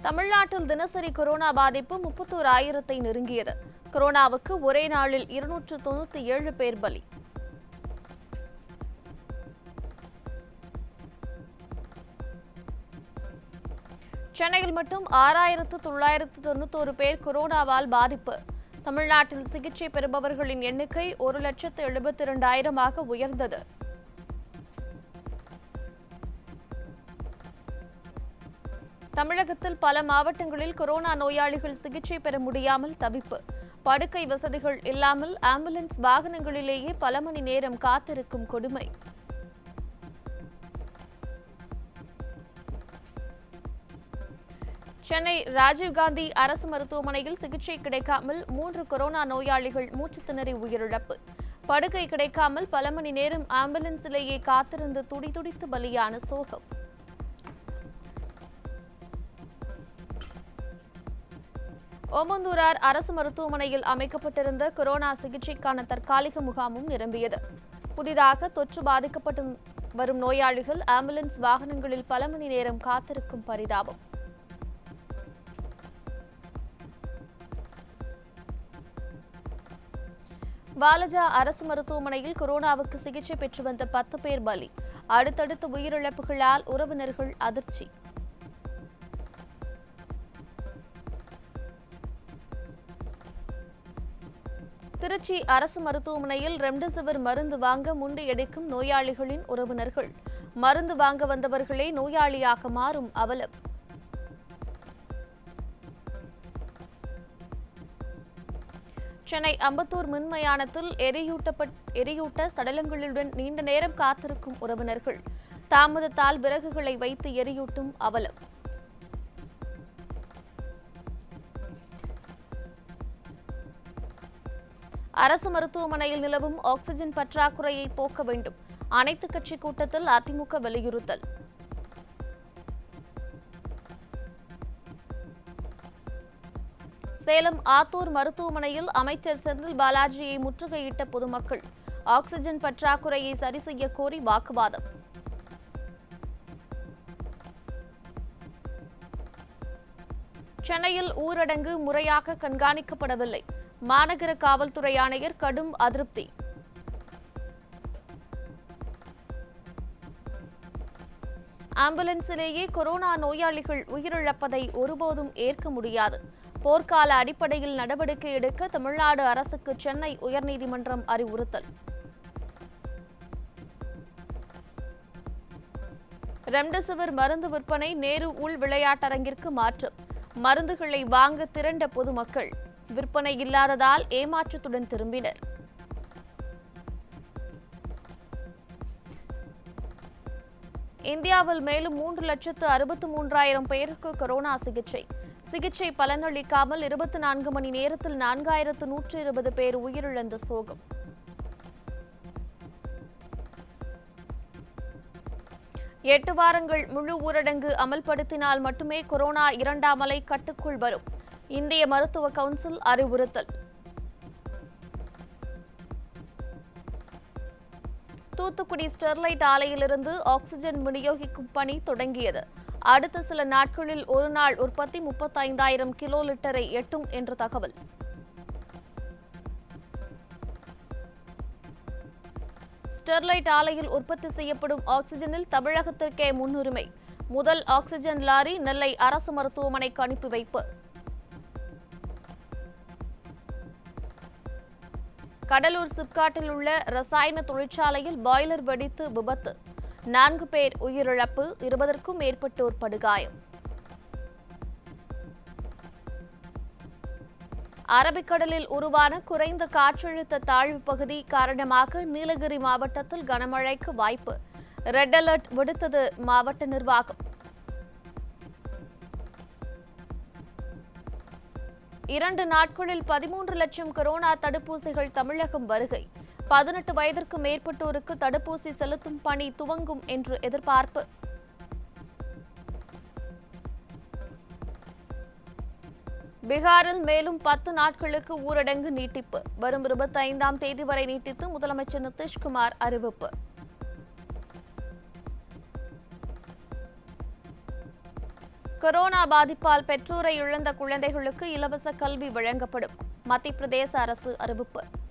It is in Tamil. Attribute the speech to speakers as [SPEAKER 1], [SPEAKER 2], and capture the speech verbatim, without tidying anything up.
[SPEAKER 1] தமிழ்நாட்டில் தினசரி கொரோனா பாதிப்பு முப்பத்தோரு ஆயிரத்தை நெருங்கியது. கொரோனாவுக்கு ஒரே நாளில் இருநூற்று தொண்ணூத்தி ஏழு பேர் பலி. சென்னையில் மட்டும் ஆறாயிரத்து தொள்ளாயிரத்து தொண்ணூத்தோரு பேர் கொரோனாவால் பாதிப்பு. தமிழ்நாட்டில் சிகிச்சை பெறுபவர்களின் எண்ணிக்கை ஒரு லட்சத்து எழுபத்தி இரண்டாயிரமாக உயர்ந்தது. தமிழகத்தில் பல மாவட்டங்களில் கொரோனா நோயாளிகள் சிகிச்சை பெற முடியாமல் தவிப்பு. படுக்கை வசதிகள் இல்லாமல் ஆம்புலன்ஸ் வாகனங்களிலேயே பல மணி நேரம் காத்திருக்கும் கொடுமை. சென்னை ராஜீவ்காந்தி அரசு மருத்துவமனையில் சிகிச்சை கிடைக்காமல் மூன்று கொரோனா நோயாளிகள் மூச்சு திணறி உயிரிழப்பு. படுக்கை கிடைக்காமல் பல மணி நேரம் ஆம்புலன்ஸிலேயே காத்திருந்து துடிதுடித்து பலியான சோகம். ஓமந்தூரார் அரசு மருத்துவமனையில் அமைக்கப்பட்டிருந்த கொரோனா சிகிச்சைக்கான தற்காலிக முகாமும் நிரம்பியது. புதிதாக தொற்று பாதிக்கப்பட்டு வரும் நோயாளிகள் ஆம்புலன்ஸ் வாகனங்களில் பல மணி நேரம் காத்திருக்கும் பரிதாபம். வாலஜா அரசு மருத்துவமனையில் கொரோனாவுக்கு சிகிச்சை பெற்று வந்த பத்து பேர் பலி. அடுத்தடுத்த உயிரிழப்புகளால் உறவினர்கள் அதிர்ச்சி. திருச்சி அரசு மருத்துவமனையில் ரெம்டெசிவிர் மருந்து வாங்க முண்டியடிக்கும் நோயாளிகளின் உறவினர்கள். மருந்து வாங்க வந்தவர்களே நோயாளியாக மாறும் அவலம். சென்னை அம்பத்தூர் மின்மயானத்தில் எரியூட்டப்பட் எரியூட்ட சடலங்களுடன் நீண்ட நேரம் காத்திருக்கும் உறவினர்கள். தாமதத்தால் விறகுகளை வைத்து எரியூட்டும் அவலம். அரசு மருத்துவமனையில் நிலவும் ஆக்ஸிஜன் பற்றாக்குறையை போக்க வேண்டும். அனைத்து கட்சி கூட்டத்தில் அதிமுக வலியுறுத்தல். சேலம் ஆத்தூர் மருத்துவமனையில் அமைச்சர் செந்தில் பாலாஜியை முற்றுகையிட்ட பொதுமக்கள். ஆக்ஸிஜன் பற்றாக்குறையை சரி செய்ய கோரி வாக்குவாதம். சென்னையில் ஊரடங்கு முறையாக கண்காணிக்கப்படவில்லை. மாநகர காவல்துறை ஆணையர் கடும் அதிருப்தி. ஆம்புலன்ஸிலேயே கொரோனா நோயாளிகள் உயிரிழப்பதை ஒருபோதும் ஏற்க முடியாது. போர்க்கால அடிப்படையில் நடவடிக்கை எடுக்க தமிழ்நாடு அரசுக்கு சென்னை உயர்நீதிமன்றம் அறிவுறுத்தல். ரெம்டெசிவிர் மருந்து விற்பனை நேரு உள் விளையாட்டரங்கிற்கு மாற்றம். மருந்துகளை வாங்க திரண்ட பொதுமக்கள். விற்பனை இல்லாததால் ஏமாற்றத்துடன் திரும்பினர். இந்தியாவில் மேலும் மூன்று லட்சத்து அறுபத்து மூன்றாயிரம் பேருக்கு கொரோனா சிகிச்சை. சிகிச்சை பலனளிக்காமல் இருபத்தி நான்கு மணி நேரத்தில் நான்காயிரத்து நூற்று இருபது பேர் உயிரிழந்த சோகம். எட்டு வாரங்கள் முழு ஊரடங்கு அமல்படுத்தினால் மட்டுமே கொரோனா இரண்டாம் அலை கட்டுக்குள் வரும். இந்திய மருத்துவ கவுன்சில் அறிவுறுத்தல். தூத்துக்குடி ஸ்டெர்லைட் ஆலையிலிருந்து ஆக்ஸிஜன் விநியோகிக்கும் பணி தொடங்கியது. அடுத்த சில நாட்களில் ஒரு நாள் உற்பத்தி முப்பத்தைந்தாயிரம் கிலோ லிட்டரை எட்டும் என்று தகவல். ஸ்டெர்லைட் ஆலையில் உற்பத்தி செய்யப்படும் ஆக்ஸிஜனில் தமிழகத்திற்கே முன்னுரிமை. முதல் ஆக்ஸிஜன் லாரி நெல்லை அரசு மருத்துவமனைக்கு அனுப்பி வைப்பு. கடலூர் சிப்காட்டில் உள்ள ரசாயன தொழிற்சாலையில் பாய்லர் வெடித்து விபத்து. நான்கு பேர் உயிரிழப்பு, இருபதற்கும் மேற்பட்டோர் படுகாயம். அரபிக்கடலில் உருவான குறைந்த காற்றழுத்த தாழ்வு பகுதி காரணமாக நீலகிரி மாவட்டத்தில் கனமழைக்கு வாய்ப்பு. ரெட் அலர்ட் விடுத்தது மாவட்ட நிர்வாகம். இரண்டு நாட்களில் பதிமூன்று லட்சம் கொரோனா தடுப்பூசிகள் தமிழகம் வருகை. பதினெட்டு வயதிற்கு மேற்பட்டோருக்கு தடுப்பூசி செலுத்தும் பணி துவங்கும் என்று எதிர்பார்ப்பு. பீகாரில் மேலும் பத்து நாட்களுக்கு ஊரடங்கு நீட்டிப்பு. வரும் இருபத்தி ஐந்தாம் தேதி வரை நீட்டித்து முதலமைச்சர் நிதிஷ்குமார் அறிவிப்பு. கொரோனா பாதிப்பால் பெற்றோரை இழந்த குழந்தைகளுக்கு இலவச கல்வி வழங்கப்படும். மத்திய பிரதேச அரசு அறிவிப்பு.